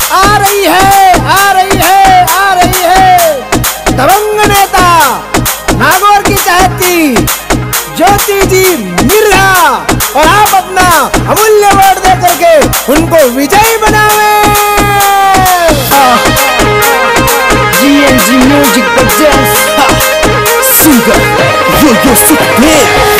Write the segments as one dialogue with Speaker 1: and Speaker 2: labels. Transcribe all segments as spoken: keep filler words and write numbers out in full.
Speaker 1: आ रही है, आ रही है, आ रही है दबंग नेता नागौर की चाहती ज्योति जी मिर्जा, और आप अपना अमूल्य वोट दे करके उनको विजयी बनावे।
Speaker 2: GNG music presents singer yo yo Sukhdev.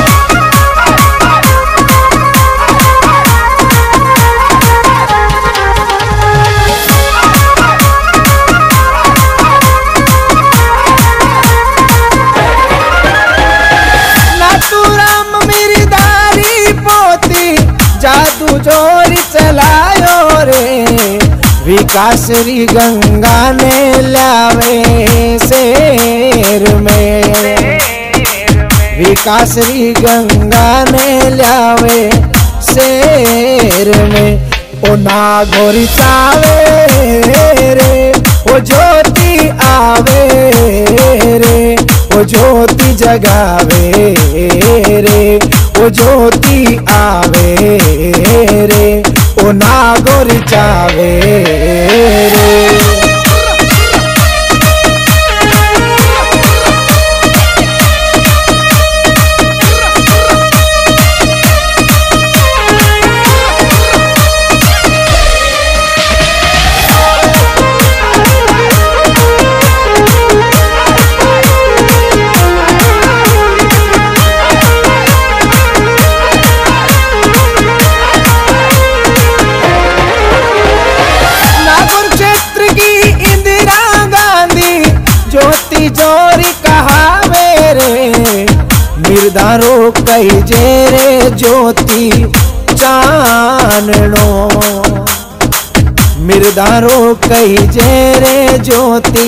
Speaker 1: जादू जोरी चलायो रे, विकास री गंगा ने लावे शेर में, विकास री गंगा ने लावे शेर में। ओ नागौर चावे रे, ओ ज्योति आवे रे, ओ ज्योति जगावे रे, ओ ज्योति आवे रे, ओ नागौर चावे रे। जोरी कहावे रे, मिर्दारो कई जेरे ज्योति चाननो, मिर्दारो कई जेरे ज्योति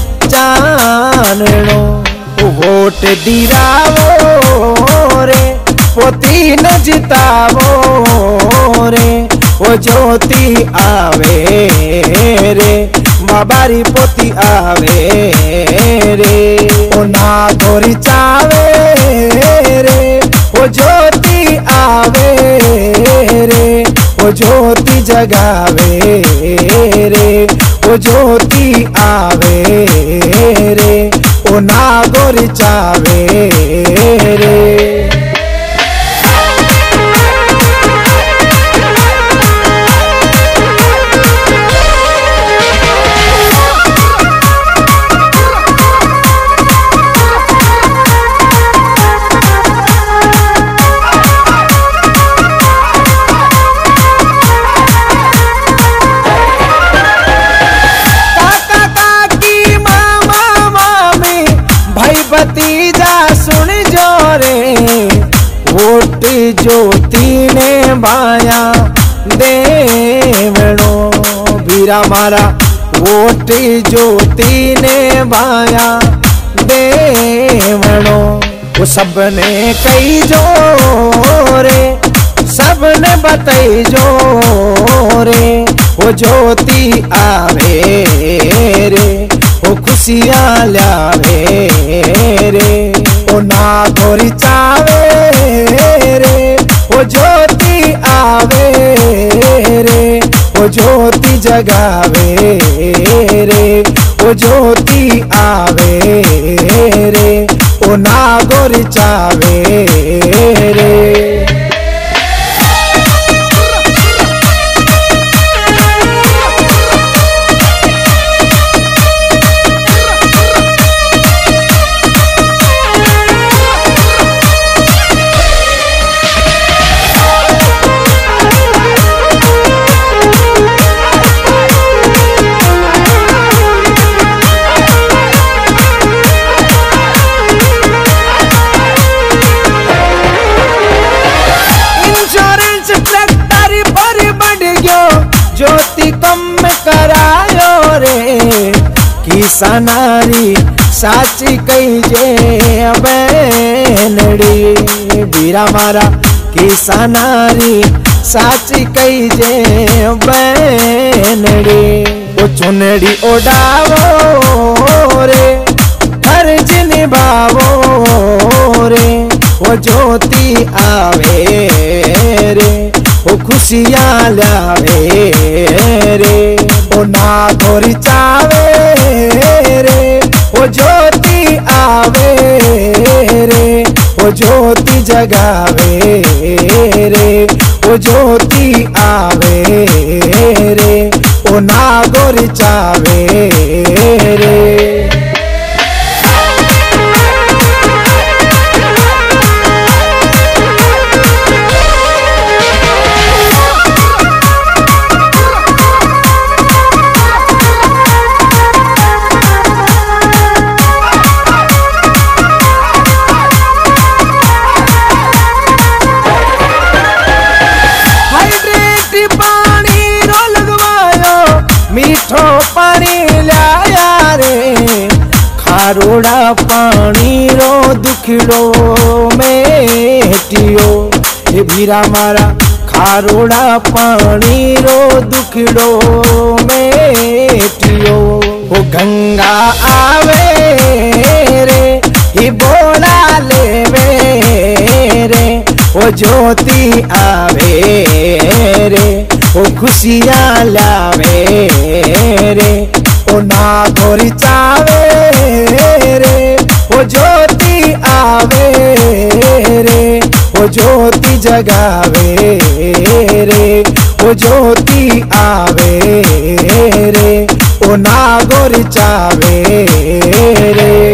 Speaker 1: चाननो। वोट दिरावो रे, पोती न जितावो रे, ओ ज्योति आवे रे, बाबारी पोती आवे रे, ओ नागौर चावे रे, ओ ज्योति आवे रे, ओ ज्योति जगावे रे, ओ ज्योति आवे रे, ओ नागौर चावे रे। भतीजा सुन जो रे, वोट ज्योति ने बाया देवणो, बीरा मारा वोट ज्योति ने बाया देवणो। वो सबने कही जो रे, सबने बताई जो रे, वो ज्योति आवे रे, ओ खुशियाँ लावे रे, ओ नागौर चावे रे, ओ ज्योति आवे रे, ओ ज्योति जगावे रे, ओ ज्योति आवे रे, ओ नागौर चावे रे। ज्योति कम करायो रे, किसानारी साची कही जे बैनड़ी, बीरा मारा किसानारी साची कही जे बैनड़ी। ओ चुनड़ी ओडावो रे, फर्ज निभावो रे, ओ ज्योति आवे रे, ओ खुशियाँ लावे रे। ओ नागोरी चावे रे, ओ ज्योति आवे रे, ओ ज्योति जगावे रे, ओ ज्योति आवे रे, ओ नागोरी चावे रे। मीठो पानी लाया रे, खारोड़ा पानी रो दुखड़ो में हटियो, हे भीरा मारा खारोड़ा पानी रो दुखड़ो में हटियो। वो गंगा आवे रे, ही बोला लेवे रे, वो ज्योति आवे रे, ओ खुशियाँ लावे रे, ओ नागोरी चावे रे, ओ ज्योति आवे रे, ओ ज्योति जगावे रे, ओ ज्योति आवे रे, ओ नागोरी चावे रे।